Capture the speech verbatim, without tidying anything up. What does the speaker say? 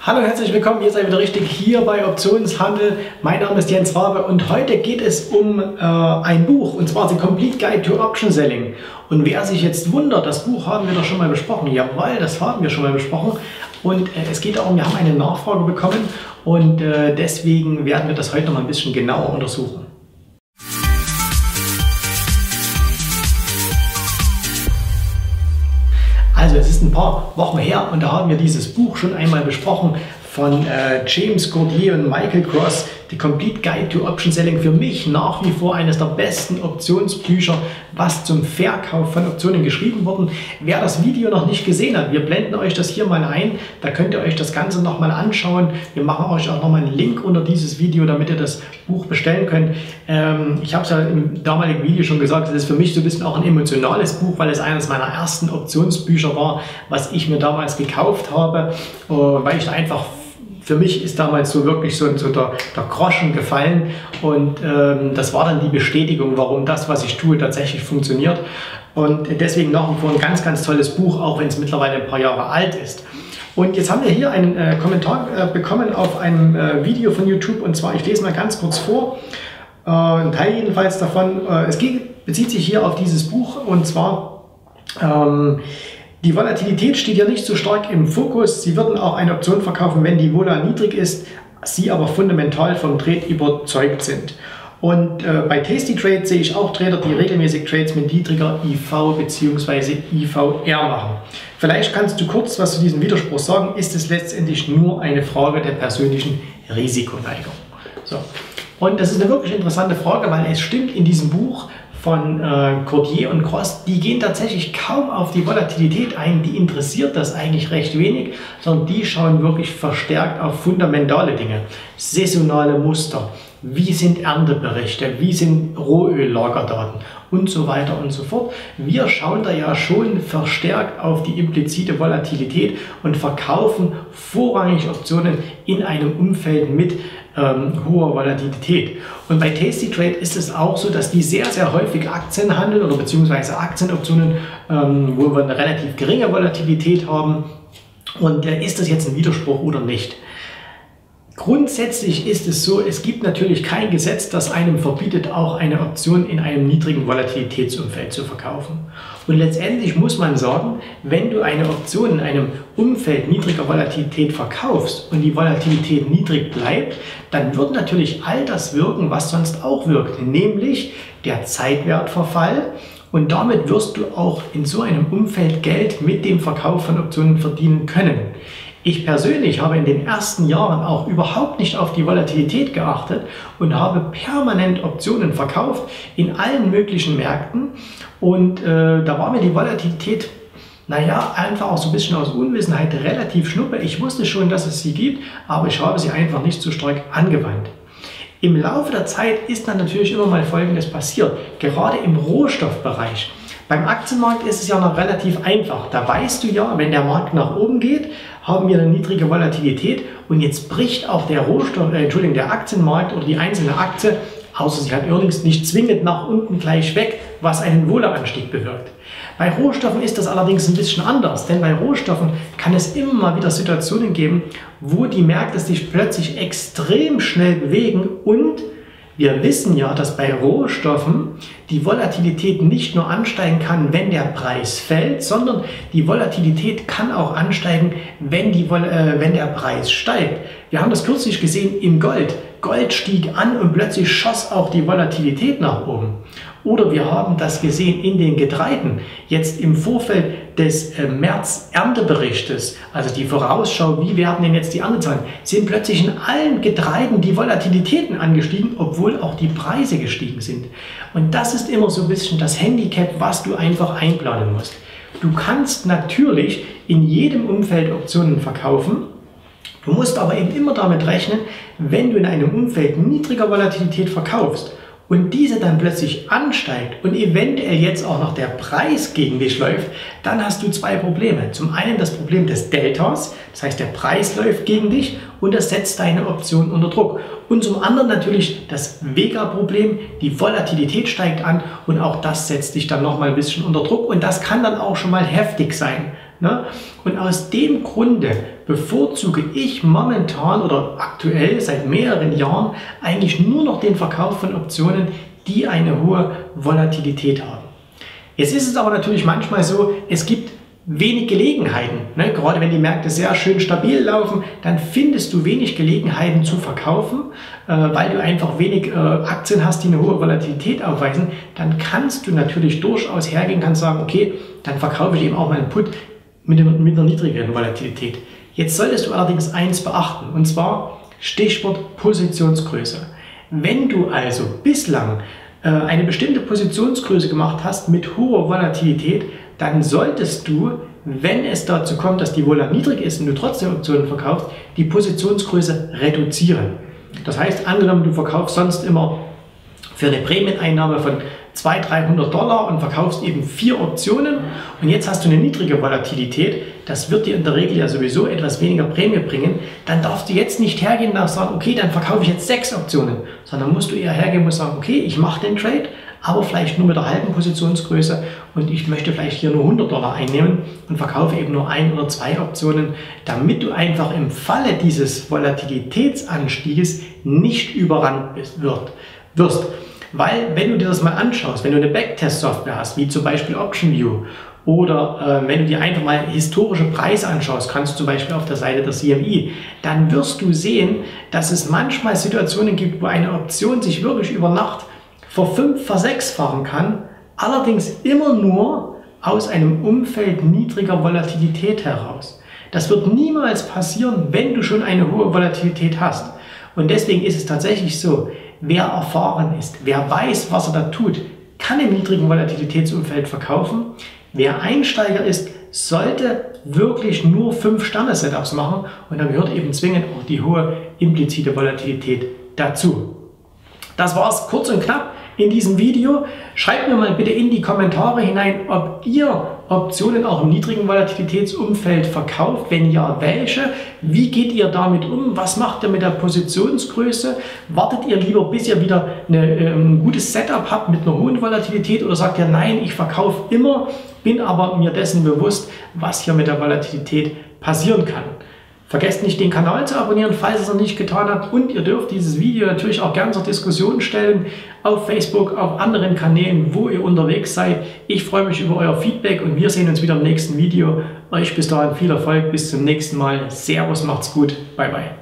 Hallo, herzlich willkommen, ihr seid wieder richtig hier bei Optionshandel. Mein Name ist Jens Rabe und heute geht es um äh, ein Buch, und zwar The Complete Guide to Option Selling. Und wer sich jetzt wundert, das Buch haben wir doch schon mal besprochen. Jawohl, das haben wir schon mal besprochen. Und äh, es geht darum, wir haben eine Nachfrage bekommen und äh, deswegen werden wir das heute noch mal ein bisschen genauer untersuchen. Also es ist ein paar Wochen her und da haben wir dieses Buch schon einmal besprochen von äh, James Cordier und Michael Gross, The Complete Guide to Option Selling. Für mich nach wie vor eines der besten Optionsbücher, was zum Verkauf von Optionen geschrieben wurde. Wer das Video noch nicht gesehen hat, wir blenden euch das hier mal ein, da könnt ihr euch das Ganze nochmal anschauen. Wir machen euch auch nochmal einen Link unter dieses Video, damit ihr das Buch bestellen könnt. Ähm, ich habe es ja im damaligen Video schon gesagt, es ist für mich so ein bisschen auch ein emotionales Buch, weil es eines meiner ersten Optionsbücher war, was ich mir damals gekauft habe, äh, weil ich da einfach für mich ist damals so wirklich so, so der, der Groschen gefallen und ähm, das war dann die Bestätigung, warum das, was ich tue, tatsächlich funktioniert. Und deswegen nach wie vor ein ganz, ganz tolles Buch, auch wenn es mittlerweile ein paar Jahre alt ist. Und jetzt haben wir hier einen äh, Kommentar äh, bekommen auf einem äh, Video von YouTube, und zwar, ich lese mal ganz kurz vor, äh, ein Teil jedenfalls davon. Äh, es geht, bezieht sich hier auf dieses Buch, und zwar ähm, die Volatilität steht ja nicht so stark im Fokus. Sie würden auch eine Option verkaufen, wenn die Vola niedrig ist, Sie aber fundamental vom Trade überzeugt sind. Und äh, bei Tasty Trade sehe ich auch Trader, die regelmäßig Trades mit niedriger I V bzw. I V R machen. Vielleicht kannst du kurz was zu diesem Widerspruch sagen. Ist es letztendlich nur eine Frage der persönlichen Risikoneigung? So. Und das ist eine wirklich interessante Frage, weil es stimmt in diesem Buch von äh, Cordier und Gross, die gehen tatsächlich kaum auf die Volatilität ein, die interessiert das eigentlich recht wenig, sondern die schauen wirklich verstärkt auf fundamentale Dinge, saisonale Muster, wie sind Ernteberichte, wie sind Rohöllagerdaten und so weiter und so fort. Wir schauen da ja schon verstärkt auf die implizite Volatilität und verkaufen vorrangig Optionen in einem Umfeld mit ähm, hoher Volatilität. Und bei Tasty Trade ist es auch so, dass die sehr, sehr häufig Aktien handeln oder beziehungsweise Aktienoptionen, ähm, wo wir eine relativ geringe Volatilität haben. Und äh, ist das jetzt ein Widerspruch oder nicht? Grundsätzlich ist es so, es gibt natürlich kein Gesetz, das einem verbietet, auch eine Option in einem niedrigen Volatilitätsumfeld zu verkaufen. Und letztendlich muss man sagen, wenn du eine Option in einem Umfeld niedriger Volatilität verkaufst und die Volatilität niedrig bleibt, dann wird natürlich all das wirken, was sonst auch wirkt, nämlich der Zeitwertverfall. Und damit wirst du auch in so einem Umfeld Geld mit dem Verkauf von Optionen verdienen können. Ich persönlich habe in den ersten Jahren auch überhaupt nicht auf die Volatilität geachtet und habe permanent Optionen verkauft in allen möglichen Märkten. Und äh, da war mir die Volatilität, naja, einfach auch so ein bisschen aus Unwissenheit relativ schnuppe. Ich wusste schon, dass es sie gibt, aber ich habe sie einfach nicht so stark angewandt. Im Laufe der Zeit ist dann natürlich immer mal Folgendes passiert, gerade im Rohstoffbereich. Beim Aktienmarkt ist es ja noch relativ einfach. Da weißt du ja, wenn der Markt nach oben geht, haben wir eine niedrige Volatilität und jetzt bricht auch der Rohstoff, äh, Entschuldigung, der Aktienmarkt oder die einzelne Aktie, außer sie hat Earnings, nicht zwingend nach unten gleich weg, was einen Wohleanstieg bewirkt. Bei Rohstoffen ist das allerdings ein bisschen anders, denn bei Rohstoffen kann es immer mal wieder Situationen geben, wo die Märkte sich plötzlich extrem schnell bewegen, und wir wissen ja, dass bei Rohstoffen die Volatilität nicht nur ansteigen kann, wenn der Preis fällt, sondern die Volatilität kann auch ansteigen, wenn, die, äh, wenn der Preis steigt. Wir haben das kürzlich gesehen im Gold. Gold stieg an und plötzlich schoss auch die Volatilität nach oben. Oder wir haben das gesehen in den Getreiden. Jetzt im Vorfeld des äh, März-Ernteberichtes, also die Vorausschau, wie werden denn jetzt die Erntezahlen, sind plötzlich in allen Getreiden die Volatilitäten angestiegen, obwohl auch die Preise gestiegen sind. Und das ist immer so ein bisschen das Handicap, was du einfach einplanen musst. Du kannst natürlich in jedem Umfeld Optionen verkaufen. Du musst aber eben immer damit rechnen, wenn du in einem Umfeld niedriger Volatilität verkaufst und diese dann plötzlich ansteigt und eventuell jetzt auch noch der Preis gegen dich läuft, dann hast du zwei Probleme. Zum einen das Problem des Deltas, das heißt der Preis läuft gegen dich und das setzt deine Option unter Druck. Und zum anderen natürlich das Vega-Problem, die Volatilität steigt an und auch das setzt dich dann nochmal ein bisschen unter Druck und das kann dann auch schon mal heftig sein. Ne? Und aus dem Grunde bevorzuge ich momentan oder aktuell seit mehreren Jahren eigentlich nur noch den Verkauf von Optionen, die eine hohe Volatilität haben. Jetzt ist es aber natürlich manchmal so, es gibt wenig Gelegenheiten. Ne? Gerade wenn die Märkte sehr schön stabil laufen, dann findest du wenig Gelegenheiten zu verkaufen, äh, weil du einfach wenig äh, Aktien hast, die eine hohe Volatilität aufweisen. Dann kannst du natürlich durchaus hergehen, kannst sagen, okay, dann verkaufe ich eben auch meinen Put mit, dem, mit einer niedrigeren Volatilität. Jetzt solltest du allerdings eins beachten, und zwar Stichwort Positionsgröße. Wenn du also bislang äh, eine bestimmte Positionsgröße gemacht hast mit hoher Volatilität, dann solltest du, wenn es dazu kommt, dass die Vola niedrig ist und du trotzdem Optionen verkaufst, die Positionsgröße reduzieren. Das heißt, angenommen, du verkaufst sonst immer für eine Prämieneinnahme von zweihundert, dreihundert Dollar und verkaufst eben vier Optionen und jetzt hast du eine niedrige Volatilität, das wird dir in der Regel ja sowieso etwas weniger Prämie bringen, dann darfst du jetzt nicht hergehen und sagen, okay, dann verkaufe ich jetzt sechs Optionen, sondern musst du eher hergehen und sagen, okay, ich mache den Trade, aber vielleicht nur mit der halben Positionsgröße und ich möchte vielleicht hier nur hundert Dollar einnehmen und verkaufe eben nur ein oder zwei Optionen, damit du einfach im Falle dieses Volatilitätsanstieges nicht überrannt bist, wird, wirst. Weil, wenn du dir das mal anschaust, wenn du eine Backtest-Software hast, wie zum Beispiel OptionView, oder äh, wenn du dir einfach mal historische Preise anschaust, kannst du zum Beispiel auf der Seite der C M E, dann wirst du sehen, dass es manchmal Situationen gibt, wo eine Option sich wirklich über Nacht verfünf-, versechsfachen kann, allerdings immer nur aus einem Umfeld niedriger Volatilität heraus. Das wird niemals passieren, wenn du schon eine hohe Volatilität hast. Und deswegen ist es tatsächlich so, wer erfahren ist, wer weiß, was er da tut, kann im niedrigen Volatilitätsumfeld verkaufen. Wer Einsteiger ist, sollte wirklich nur fünf Sterne Setups machen und dann gehört eben zwingend auch die hohe implizite Volatilität dazu. Das war es kurz und knapp in diesem Video. Schreibt mir mal bitte in die Kommentare hinein, ob ihr Optionen auch im niedrigen Volatilitätsumfeld verkauft. Wenn ja, welche? Wie geht ihr damit um? Was macht ihr mit der Positionsgröße? Wartet ihr lieber, bis ihr wieder eine, äh, ein gutes Setup habt mit einer hohen Volatilität oder sagt ihr, nein, ich verkaufe immer, bin aber mir dessen bewusst, was hier mit der Volatilität passieren kann. Vergesst nicht, den Kanal zu abonnieren, falls ihr es noch nicht getan habt. Und ihr dürft dieses Video natürlich auch gerne zur Diskussion stellen auf Facebook, auf anderen Kanälen, wo ihr unterwegs seid. Ich freue mich über euer Feedback und wir sehen uns wieder im nächsten Video. Euch bis dahin viel Erfolg, bis zum nächsten Mal. Servus, macht's gut, bye bye.